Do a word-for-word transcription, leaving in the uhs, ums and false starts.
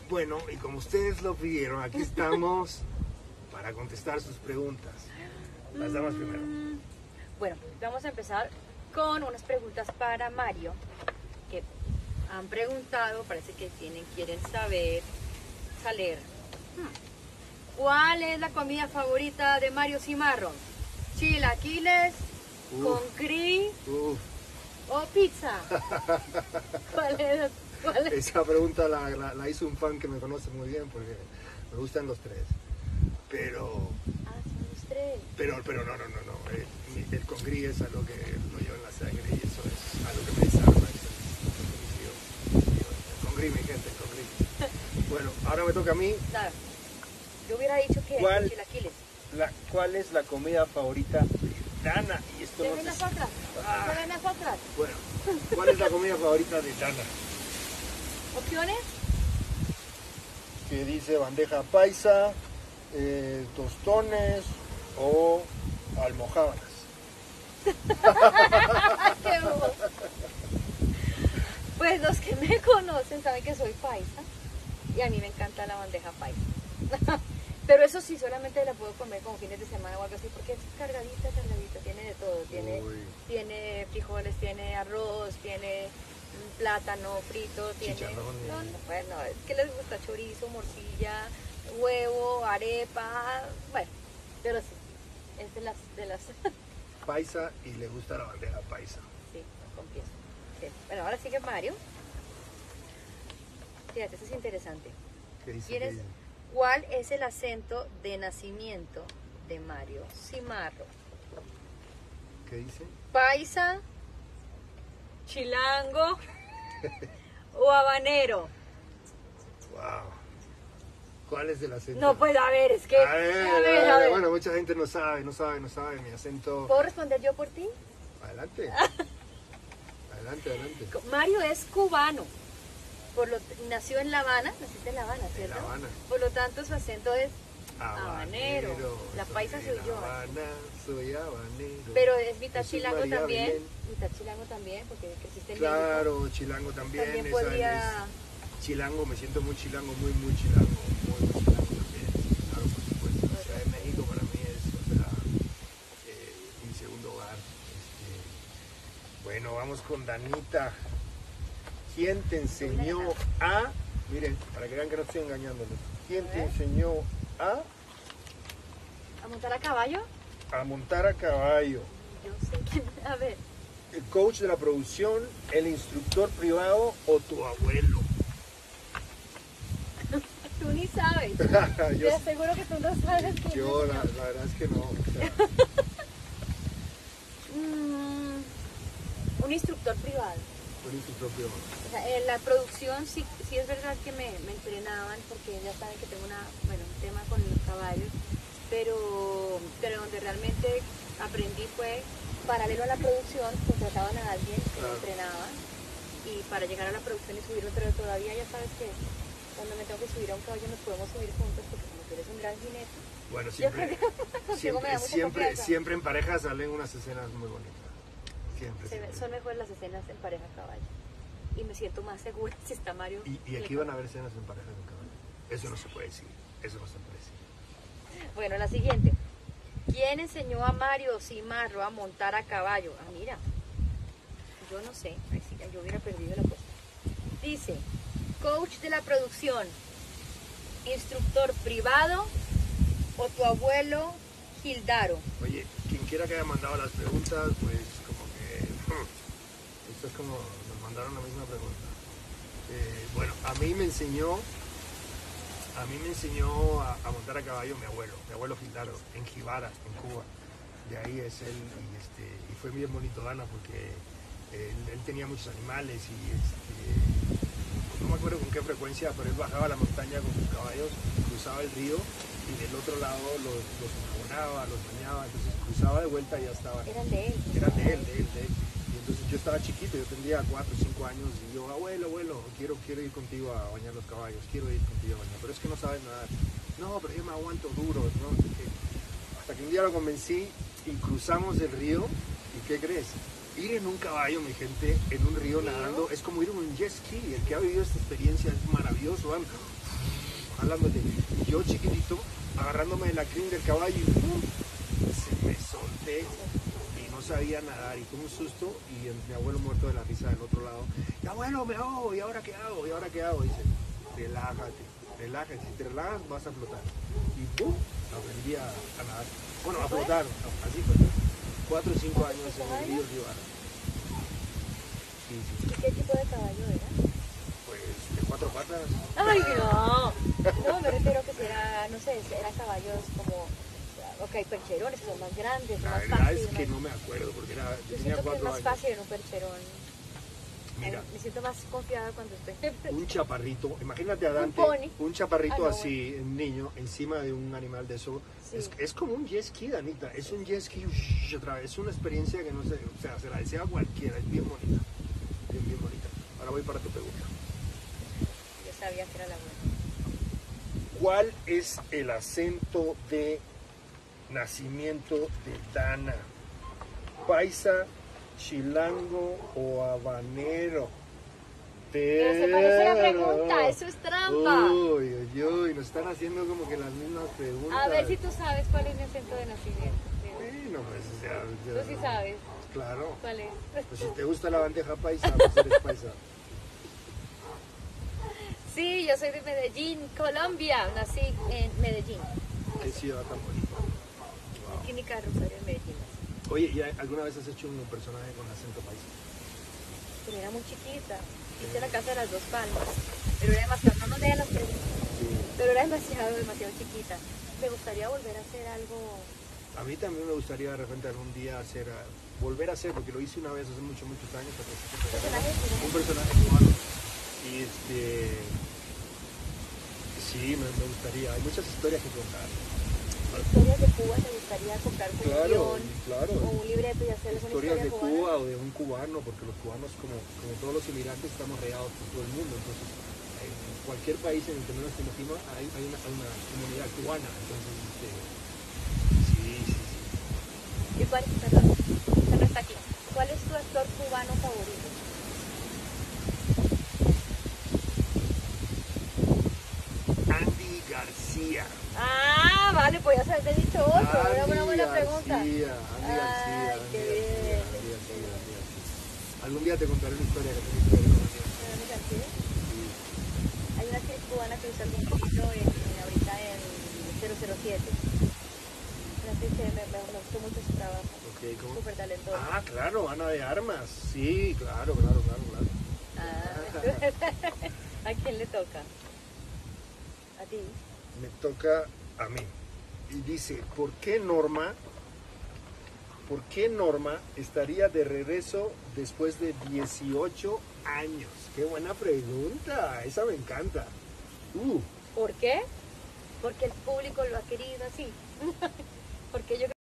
Bueno, y como ustedes lo pidieron, aquí estamos para contestar sus preguntas. Las damas primero. Bueno, vamos a empezar con unas preguntas para Mario, que han preguntado, parece que tienen, quieren saber, saber. ¿Cuál es la comida favorita de Mario Cimarro? ¿Chilaquiles, Uf. con cri Uf. o pizza? ¿Cuál es? ¿Cuál es? Esa pregunta la, la, la hizo un fan que me conoce muy bien porque me gustan los tres. Pero, Ah, son los tres. pero, pero no, no, no, no. El, el congrí es algo que lo llevo en la sangre y eso es algo que me desarma. Eso es, eso es, el congrí, mi gente, el congrí. Bueno, ahora me toca a mí. Claro. Yo hubiera dicho que ¿Cuál? chilaquiles. La, ¿Cuál es la comida favorita de Dana? Y esto ¿Se no ven se- nosotras? Ah. ¿Se ven nosotras? Bueno, ¿cuál es la comida favorita de Dana? ¿Opciones? Que dice bandeja paisa, eh, tostones o almojábanas. ¡Qué bobo! Pues los que me conocen saben que soy paisa y a mí me encanta la bandeja paisa. Pero eso sí, solamente la puedo comer como fines de semana o algo así porque es cargadita, cargadita, tiene de todo. Tiene, Uy. tiene frijoles, tiene arroz, tiene mm, plátano frito, tiene... Chicharrones. No, no, bueno, es que les gusta chorizo, morcilla, huevo, arepa, bueno, pero sí, es de las... De las Paisa y le gusta la bandeja paisa. sí, confieso. Sí. Bueno, ahora sigue Mario. Fíjate, esto es interesante. ¿Qué dice? ¿Quieres- ¿Qué dice? ¿Cuál es el acento de nacimiento de Mario Cimarro? ¿Qué dice? ¿Paisa, chilango o habanero? Wow. ¿Cuál es el acento? No, pues a ver, es que... A ver, a ver, a ver, a ver. Bueno, mucha gente no sabe, no sabe, no sabe mi acento. ¿Puedo responder yo por ti? Adelante. Adelante, adelante. Mario es cubano. Por lo, nació en La Habana, naciste en La Habana, ¿cierto? La Habana. Por lo tanto, su acento es habanero. La soy paisa de soy La yo. Habana, soy habanero. Pero es mitad Jesús chilango María también. Belén. Mitad chilango también, porque creciste en México. Claro, chilango también. También esa podría... es- chilango, me siento muy chilango, muy, muy chilango. Muy, muy chilango también. Claro, por supuesto. La Ciudad de México para mí es, o sea, eh, mi segundo hogar. Este, bueno, vamos con Danita. ¿Quién te enseñó a... Miren, para que vean que no estoy engañándolos. ¿Quién A te ver. enseñó a, ¿A montar a caballo? a montar a caballo? Yo sé quién. A ver. ¿El coach de la producción, el instructor privado o tu abuelo? Tú ni sabes. yo Te aseguro que tú no sabes quién yo es. la, la verdad es que no. O sea, Mm, un instructor privado. un instructor privado. O sea, en la producción sí, sí es verdad que me, me entrenaban porque ya saben que tengo una, bueno, un tema con los caballos, pero, pero donde realmente aprendí fue paralelo a la producción, contrataban a alguien que me Claro. entrenaba y para llegar a la producción y subirlo, pero todavía ya sabes que cuando me tengo que subir a un caballo nos podemos subir juntos porque como tú eres un gran jinete, Bueno, yo creo siempre, que contigo me siempre, da mucha siempre, confianza. siempre en pareja salen unas escenas muy bonitas. Siempre, Se ve- siempre. son mejores las escenas en pareja a caballo y me siento más segura si está Mario. Y, y aquí van a haber escenas en pareja de caballo. Eso no se puede decir. Eso no se puede decir. Bueno, la siguiente. ¿Quién enseñó a Mario Cimarro a montar a caballo? Ah, mira. Yo no sé. Ay, sí, yo hubiera perdido la cosa. Dice, coach de la producción, instructor privado o tu abuelo Gildaro. Oye, quien quiera que haya mandado las preguntas, pues como que... hmm, esto es como nos mandaron la misma pregunta. Eh, bueno, a mí me enseñó, a mí me enseñó a, a montar a caballo mi abuelo, mi abuelo Gildaro, en Jibara, en Cuba. De ahí es él y, este, y fue bien bonito, Dana, porque él, él tenía muchos animales y este, no me acuerdo con qué frecuencia, pero él bajaba la montaña con sus caballos, cruzaba el río y del otro lado los, los enjabonaba, los bañaba, entonces cruzaba de vuelta y ya estaban. Eran de él. Eran de él, de él, de él. Y entonces yo estaba chiquito, yo tendría cuatro o cinco años y yo, abuelo, abuelo, quiero, quiero ir contigo a bañar los caballos, quiero ir contigo a bañar, pero es que no sabes nadar. No, pero yo me aguanto duro, ¿no? Así que, hasta que un día lo convencí y cruzamos el río, ¿y qué crees? Ir en un caballo, mi gente, en un río nadando, es como ir en un jet ski. El que ha vivido esta experiencia es maravilloso. Van, hablándote. Y yo chiquitito, agarrándome de la crin del caballo y ¡pum! Se me solté y no sabía nadar y tuve un susto y el- mi abuelo muerto de la risa del otro lado. Y abuelo, me ahogo, ¿y ahora qué hago? ¿Y ahora qué hago? Dice, relájate, relájate, si te relajas vas a flotar. Y ¡pum! Aprendí a, a nadar. Bueno, a flotar, así fue. Cuatro o cinco años en el río Río. Sí, sí. ¿Y qué tipo de caballo era? Pues de cuatro patas. ¡Ay, no! No, me refiero que si era, no sé, eran caballos como, ok, percherones, que son más grandes, La más verdad fáciles. es que más- no me acuerdo porque era, yo Yo tenía siento que es cuatro más años. fácil en un percherón. Mira, Me siento más confiada cuando estoy en un chaparrito, imagínate a Dante, pony. un chaparrito Ah, no, así, un niño, encima de un animal de eso. Sí. Es, es como un jet ski, Danita, es un jet ski, ush, otra vez, es una experiencia que no sé, o sea, se la desea a cualquiera, es bien bonita, bien, bien bonita. Ahora voy para tu pregunta. Yo sabía que era la buena. ¿Cuál es el acento de nacimiento de Dana? ¿Paisa, chilango o habanero? Pero se parece a la pregunta, eso es trampa. Uy, uy, uy, nos están haciendo como que las mismas preguntas. A ver si tú sabes cuál es mi acento de nacimiento. Bueno, pues, o sea, ya- Tú sí sabes Claro. cuál es. Pues si te gusta la bandeja paisa, pues eres paisa. Sí, yo soy de Medellín, Colombia. Nací en Medellín. Qué ciudad tan bonita. Wow. Clínica Rosario en Medellín. nací. Oye, ¿y alguna vez has hecho un personaje con acento paisa? Pero era muy chiquita. Hice la casa de las dos palmas. Pero era demasiado, no nos dejan las preguntas. Pero era demasiado, demasiado chiquita. Me gustaría volver a hacer algo. A mí también me gustaría de repente algún día hacer, ah, volver a hacer, porque lo hice una vez hace muchos, muchos años. Personaje de Un personaje cubano. Y este. Sí, me, me gustaría. Hay muchas historias que contar. historias de Cuba, me gustaría comprar un Claro, guión claro. o un libreto y hacerles una Historias historia de cubana. Cuba o de un cubano, porque los cubanos, como, como todos los inmigrantes, estamos regados por todo el mundo. Entonces, en cualquier país en el que no nos conocimos, hay, hay, una, hay una comunidad cubana. Entonces, este, sí, sí, sí. ¿Y cuál, perdón, usted no está aquí. ¿Cuál es tu actor cubano favorito? Andy García. Ah, vale, pues ya se había dicho otro. Era una buena Andy pregunta. García, Andy García, Ay, Andy qué García, bien. Andy García, Andy García. Algún día te contaré una historia que tengo que conocer. Andy García. Hay una actriz cubana que hizo algún poquito en, en, ahorita en cero cero siete. Una actriz que me, me, me gustó mucho su trabajo. Okay, ¿cómo? Súper talentosa. Ah, claro, Ana de Armas. Sí, claro, claro, claro, claro. Ah. ¿A quién le toca? ¿A ti? Me toca a mí. Y dice, ¿por qué Norma, por qué Norma estaría de regreso después de dieciocho años? Qué buena pregunta, esa me encanta. Uh. ¿Por qué? Porque el público lo ha querido así. Porque yo